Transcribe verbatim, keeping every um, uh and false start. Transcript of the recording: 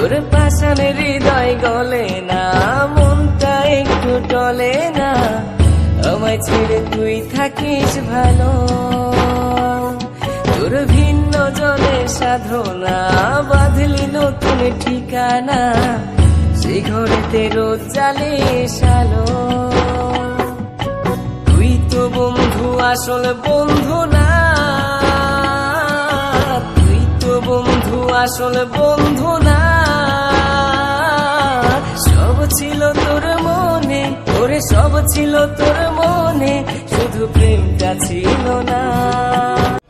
তোর পাশানে হৃদয় গলে না, মনটা একটু টলে না, আমায় ছেড়ে তুই থাকিস ভালো। তোর ভিন্ন জনের সাধনা, বাঁধলি নতুন ঠিকানা, সেই ঘরেতে রোজ জ্বালিস আলো। তুই তো বন্ধু আসল বন্ধু না, তুই তো বন্ধু আসল বন্ধু না। সব ছিল তোর মনে, ওরে সব ছিল তোর মনে, শুধু প্রেমটা ছিল না।